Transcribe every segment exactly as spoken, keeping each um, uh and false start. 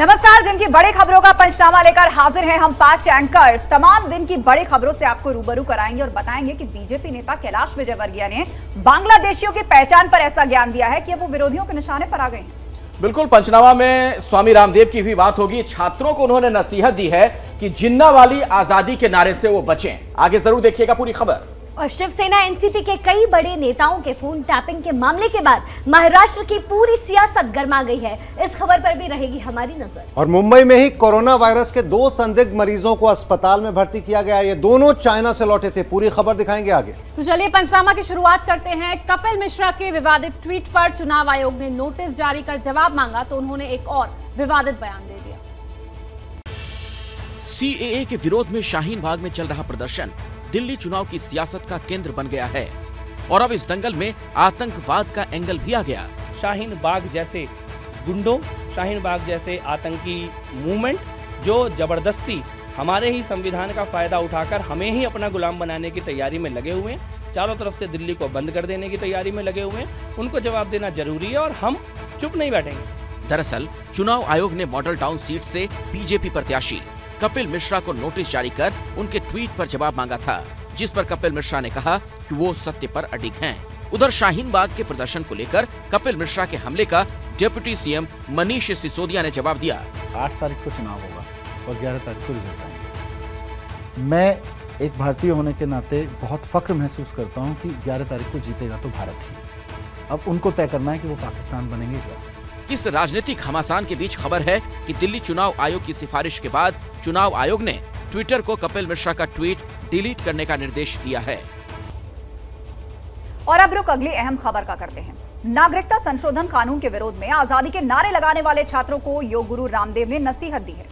नमस्कार, दिन की बड़ी खबरों का पंचनामा लेकर हाजिर हैं हम पांच एंकर्स। तमाम दिन की बड़ी खबरों से आपको रूबरू कराएंगे और बताएंगे कि बीजेपी नेता कैलाश विजयवर्गीय ने बांग्लादेशियों की पहचान पर ऐसा ज्ञान दिया है कि अब वो विरोधियों के निशाने पर आ गए हैं। बिल्कुल, पंचनामा में स्वामी रामदेव की भी बात होगी। छात्रों को उन्होंने नसीहत दी है कि जिन्ना वाली आजादी के नारे से वो बचें। आगे जरूर देखिएगा पूरी खबर। और शिवसेना एनसीपी के कई बड़े नेताओं के फोन टैपिंग के मामले के बाद महाराष्ट्र की पूरी सियासत गर्मा गई है। इस खबर पर भी रहेगी हमारी नजर। और मुंबई में ही कोरोना वायरस के दो संदिग्ध मरीजों को अस्पताल में भर्ती किया गया। ये दोनों चाइना से लौटे थे। पूरी खबर दिखाएंगे आगे। तो चलिए पंचनामा की शुरुआत करते हैं। कपिल मिश्रा के विवादित ट्वीट पर चुनाव आयोग ने नोटिस जारी कर जवाब मांगा तो उन्होंने एक और विवादित बयान दे दिया। सीएए के विरोध में शाहीन बाग में चल रहा प्रदर्शन दिल्ली चुनाव की सियासत का केंद्र बन गया है और अब इस दंगल में आतंकवाद का एंगल भी आ गया। शाहीन बाग जैसे गुंडों, शाहीन बाग जैसे आतंकी मूवमेंट जो जबरदस्ती हमारे ही संविधान का फायदा उठाकर हमें ही अपना गुलाम बनाने की तैयारी में लगे हुए हैं, चारों तरफ से दिल्ली को बंद कर देने की तैयारी में लगे हुए हैं, उनको जवाब देना जरूरी है और हम चुप नहीं बैठेंगे। दरअसल चुनाव आयोग ने मॉडल टाउन सीट से बीजेपी प्रत्याशी कपिल मिश्रा को नोटिस जारी कर उनके ट्वीट पर जवाब मांगा था, जिस पर कपिल मिश्रा ने कहा कि वो सत्य पर अडिग हैं। उधर शाहीन बाग के प्रदर्शन को लेकर कपिल मिश्रा के हमले का डिप्टी सीएम मनीष सिसोदिया ने जवाब दिया। आठ तारीख को चुनाव होगा और ग्यारह तारीख को रिजल्ट आएंगे। मैं एक भारतीय होने के नाते बहुत फख्र महसूस करता हूँ कि ग्यारह तारीख को जीतेगा तो भारत ही। अब उनको तय करना है कि वो पाकिस्तान बनेंगे क्या। इस राजनीतिक घमासान के बीच खबर है कि दिल्ली चुनाव आयोग की सिफारिश के बाद चुनाव आयोग ने ट्विटर को कपिल मिश्रा का ट्वीट डिलीट करने का निर्देश दिया है। और अब रुक अगली अहम खबर का करते हैं। नागरिकता संशोधन कानून के विरोध में आजादी के नारे लगाने वाले छात्रों को योग गुरु रामदेव ने नसीहत दी है।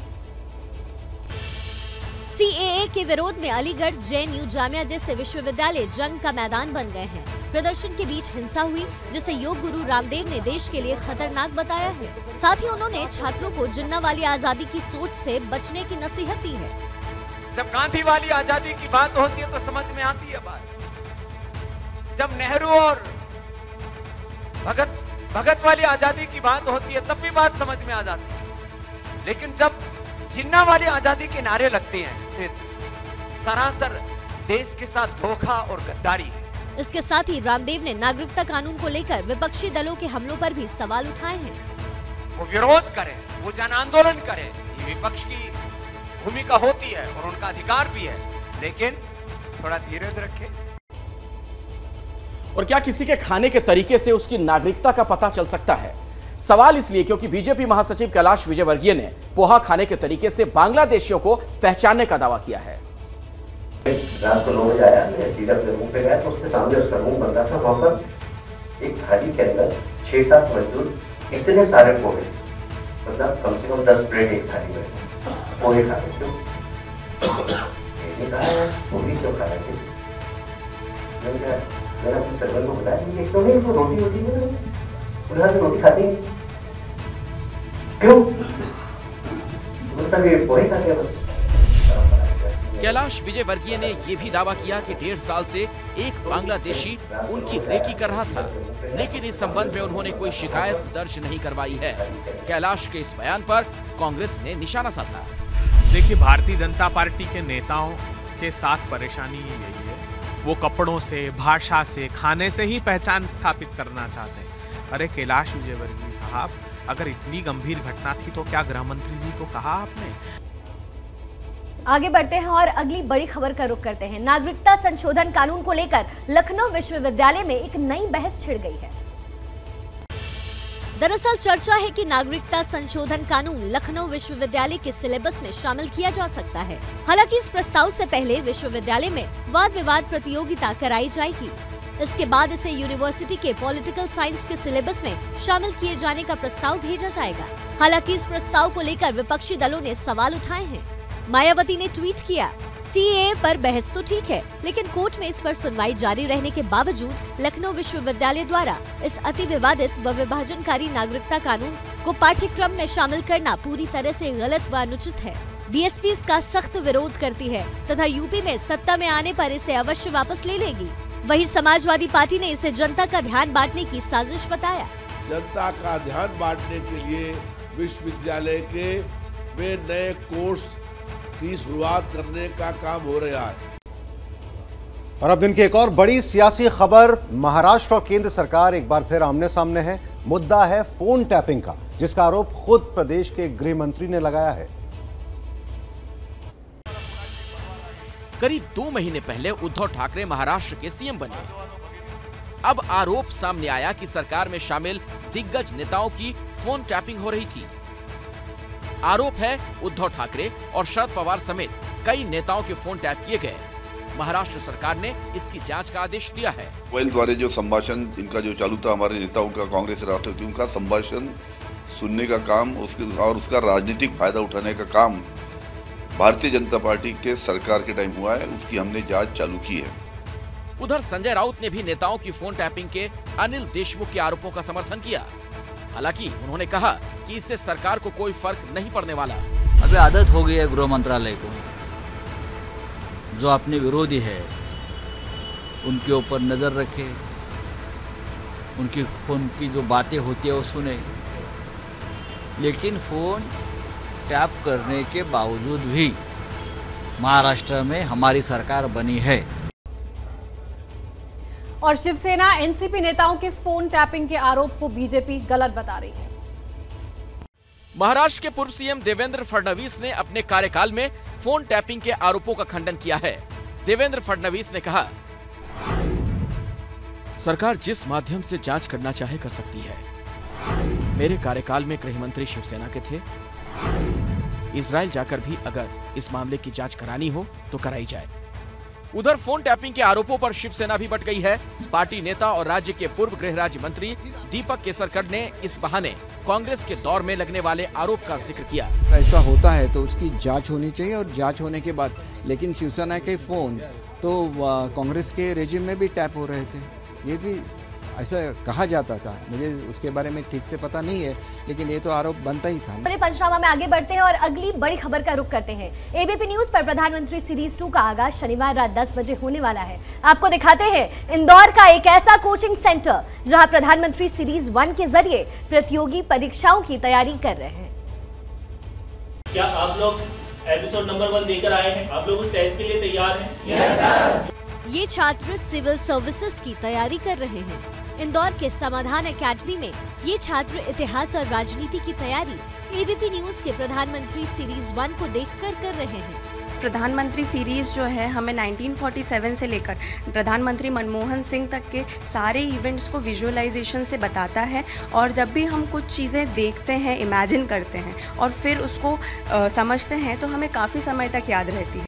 सीएए के विरोध में अलीगढ़, जेएनयू, जामिया जैसे विश्वविद्यालय जंग का मैदान बन गए हैं। प्रदर्शन के बीच हिंसा हुई, जिसे योग गुरु रामदेव ने देश के लिए खतरनाक बताया है। साथ ही उन्होंने छात्रों को जिन्ना वाली आजादी की सोच से बचने की नसीहत दी है। जब गांधी वाली आजादी की बात होती है तो समझ में आती है बात। जब नेहरू और भगत भगत वाली आजादी की बात होती है तब भी बात समझ में आ जाती है। लेकिन जब जिन्ना वाली आजादी के नारे लगते हैं तो सरासर देश के साथ धोखा और गद्दारी है। इसके साथ ही रामदेव ने नागरिकता कानून को लेकर विपक्षी दलों के हमलों पर भी सवाल उठाए हैं। वो विरोध करें, वो जन आंदोलन करें, ये विपक्ष की भूमिका होती है और उनका अधिकार भी है, लेकिन थोड़ा धीरज रखें। और क्या किसी के खाने के तरीके से उसकी नागरिकता का पता चल सकता है? सवाल इसलिए क्योंकि बीजेपी महासचिव कैलाश विजयवर्गीय ने पोहा खाने के तरीके से बांग्लादेशियों को पहचानने का दावा किया है। रात को नौ बजे आया, मैं सीधा अपने रूम पे गया तो उसके सामने उसका रूम बन रहा था। वहां पर एक थाली के अंदर छह सात मजदूर इतने सारे पोहे, मतलब कम से कम दस प्लेट एक थाली में पोहे खा रहे थे। मैंने कहा पोहे क्यों खा रहे थे? मैंने अपने सर्वर को बताया एक तो नहीं, वो रोटी होती है, उधर से रोटी खाती क्यों? मतलब ये पोहे खाते हैं बस। कैलाश विजयवर्गीय ने यह भी दावा किया कि डेढ़ साल से एक बांग्लादेशी उनकी रेकी कर रहा था, लेकिन इस संबंध में उन्होंने कोई शिकायत दर्ज नहीं करवाई है। कैलाश के इस बयान पर कांग्रेस ने निशाना साधा। देखिए, भारतीय जनता पार्टी के नेताओं के साथ परेशानी यही है, वो कपड़ों से, भाषा से, खाने से ही पहचान स्थापित करना चाहते हैं। अरे कैलाश विजयवर्गीय साहब, अगर इतनी गंभीर घटना थी तो क्या गृह मंत्री जी को कहा आपने? आगे बढ़ते हैं और अगली बड़ी खबर का रुख करते हैं। नागरिकता संशोधन कानून को लेकर लखनऊ विश्वविद्यालय में एक नई बहस छिड़ गई है। दरअसल चर्चा है कि नागरिकता संशोधन कानून लखनऊ विश्वविद्यालय के सिलेबस में शामिल किया जा सकता है। हालांकि इस प्रस्ताव से पहले विश्वविद्यालय में वाद विवाद प्रतियोगिता कराई जाएगी। इसके बाद इसे यूनिवर्सिटी के पॉलिटिकल साइंस के सिलेबस में शामिल किए जाने का प्रस्ताव भेजा जाएगा। हालांकि इस प्रस्ताव को लेकर विपक्षी दलों ने सवाल उठाए हैं। मायावती ने ट्वीट किया, सीएए पर बहस तो ठीक है, लेकिन कोर्ट में इस पर सुनवाई जारी रहने के बावजूद लखनऊ विश्वविद्यालय द्वारा इस अति विवादित व विभाजनकारी नागरिकता कानून को पाठ्यक्रम में शामिल करना पूरी तरह से गलत व अनुचित है। बीएसपी इसका सख्त विरोध करती है तथा यूपी में सत्ता में आने पर इसे अवश्य वापस ले लेगी। वहीं समाजवादी पार्टी ने इसे जनता का ध्यान बांटने की साजिश बताया। जनता का ध्यान बांटने के लिए विश्वविद्यालय के वे नए कोर्स की शुरुआत करने का काम हो रहा है। और अब दिन की एक और बड़ी सियासी खबर, महाराष्ट्र और केंद्र सरकार एक बार फिर आमने सामने है। मुद्दा है फोन टैपिंग का, जिसका आरोप खुद प्रदेश के गृह मंत्री ने लगाया है। करीब दो महीने पहले उद्धव ठाकरे महाराष्ट्र के सीएम बने। अब आरोप सामने आया कि सरकार में शामिल दिग्गज नेताओं की फोन टैपिंग हो रही थी। आरोप है उद्धव ठाकरे और शरद पवार समेत कई नेताओं के फोन टैप किए गए। महाराष्ट्र सरकार ने इसकी जांच का आदेश दिया है। मोबाइल द्वारा जो संभाषण इनका जो चालू था, हमारे नेताओं का, कांग्रेस राष्ट्रवादियों का संभाषण सुनने का काम उसके और उसका राजनीतिक फायदा उठाने का काम भारतीय जनता पार्टी के सरकार के टाइम हुआ है, उसकी हमने जांच चालू की है। उधर संजय राउत ने भी नेताओं की फोन टैपिंग के अनिल देशमुख के आरोपों का समर्थन किया। हालांकि उन्होंने कहा कि इससे सरकार को कोई फर्क नहीं पड़ने वाला। अभी आदत हो गई है गृह मंत्रालय को, जो अपने विरोधी है उनके ऊपर नजर रखे, उनकी फोन की जो बातें होती है वो सुने, लेकिन फोन टैप करने के बावजूद भी महाराष्ट्र में हमारी सरकार बनी है। और शिवसेना एनसीपी नेताओं के फोन टैपिंग के आरोप को बीजेपी गलत बता रही है। महाराष्ट्र के पूर्व सीएम देवेंद्र फडणवीस ने अपने कार्यकाल में फोन टैपिंग के आरोपों का खंडन किया है। देवेंद्र फडणवीस ने कहा, सरकार जिस माध्यम से जांच करना चाहे कर सकती है। मेरे कार्यकाल में गृह मंत्री शिवसेना के थे। इजराइल जाकर भी अगर इस मामले की जांच करानी हो तो कराई जाए। उधर फोन टैपिंग के आरोपों पर शिवसेना भी बट गई है। पार्टी नेता और राज्य के पूर्व गृह राज्य मंत्री दीपक केसरकर ने इस बहाने कांग्रेस के दौर में लगने वाले आरोप का जिक्र किया। ऐसा होता है तो उसकी जांच होनी चाहिए और जांच होने के बाद, लेकिन शिवसेना के फोन तो कांग्रेस के रेजिम में भी टैप हो रहे थे, ये भी ऐसा कहा जाता था। मुझे उसके बारे में ठीक से पता नहीं है, लेकिन ये तो आरोप बनता ही था। पंचनामा में आगे बढ़ते हैं और अगली बड़ी खबर का रुख करते हैं। एबीपी न्यूज पर प्रधानमंत्री सीरीज टू का आगाज शनिवार रात दस बजे होने वाला है। आपको दिखाते हैं इंदौर का एक ऐसा कोचिंग सेंटर जहां प्रधानमंत्री सीरीज वन के जरिए प्रतियोगी परीक्षाओं की तैयारी कर रहे हैं। क्या आप लोग एपिसोड नंबर वन देकर आए हैं? आप लोग उस टेस्ट के लिए तैयार हैं? Yes sir. ये छात्र सिविल सर्विसेज की तैयारी कर रहे हैं। इंदौर के समाधान एकेडमी में ये छात्र इतिहास और राजनीति की तैयारी एबीपी न्यूज के प्रधानमंत्री सीरीज वन को देखकर कर रहे हैं। प्रधानमंत्री सीरीज जो है हमें नाइनटीन फोर्टी सेवन से लेकर प्रधानमंत्री मनमोहन सिंह तक के सारे इवेंट्स को विजुअलाइजेशन से बताता है, और जब भी हम कुछ चीज़ें देखते हैं, इमेजिन करते हैं और फिर उसको आ, समझते हैं तो हमें काफ़ी समय तक याद रहती है।